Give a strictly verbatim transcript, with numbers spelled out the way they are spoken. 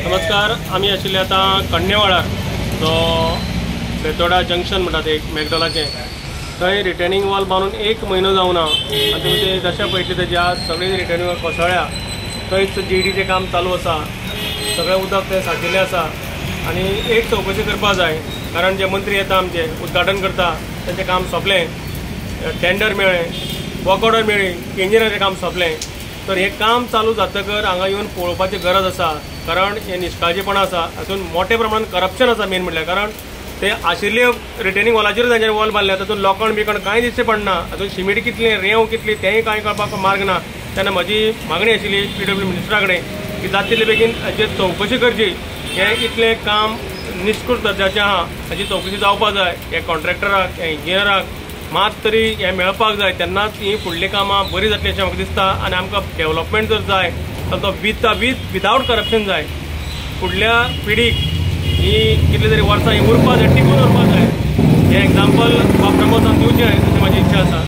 नमस्कार, आम्ही आशिल्ले आता कण्णेवाडार जो बेतोडा जंक्शन म्हणतात एक मॅकडॉलाचे थंय रिटर्निंग वॉल बांदून एक म्हयनो जावना आनी तुमी ते जशें पळयतले तेज्या सगळी रिटर्निंग वॉल कोसळ्ळ्या. थंयच जीडीचें काम चालू आसा, सगळें उदक ते साचिल्लें आसा आनी एक चवकशी करपा जाय. कारण जे मंत्री येता आमचे उद्घाटन करता तेंचें काम सोंपलें, टेंडर मेळ्ळें, वर्क ऑर्डर मेळ्ळी, इंजिनियराचें काम सोंपलें. तर हे काम चालू जातकर हांगा येवन पळोवपाची गरज आसा. कारण हे निश्काळजीपण आसा, हातून मोठ्या प्रमाणात करप्शन आसा. मेन म्हणल्यार कारण ते आशिल्ले रिटर्निंग वॉलाचेर तांचे वॉल बांदले, तातूंत लोखंड बिकण कांय दिश्टी पडना, हातून सिमेंट कितली, रेंव कितली तेंय कांय कळपाक मार्ग ना. तेन्ना म्हजी मागणी आशिल्ली पीडब्ल्यू मिनिस्टरा कडेन की जाता तितले बेगीन हाचेर चवकशी करची. हें इतलें काम निश्कृत दर्जाचें आहा, हाची चवकशी जावपा जाय. हे कॉन्ट्रॅक्टराक, हे इंजिनियराक मात तरी हें मेळपाक जाय, तेन्नाच ही फुडलीं कामां बरी जातली अशें म्हाका दिसता. आनी आमकां डेव्हलपमेंट जर जाय तर तो विथ विथ विदावट करप्शन जाय. फुडल्या पिढीक ही कितले तरी वर्सां ही उरपा जाय, टिकून उरपा जाय. हें एग्जाम्पल प्रमोदान दिवचें अशी म्हाजी इच्छा आसा.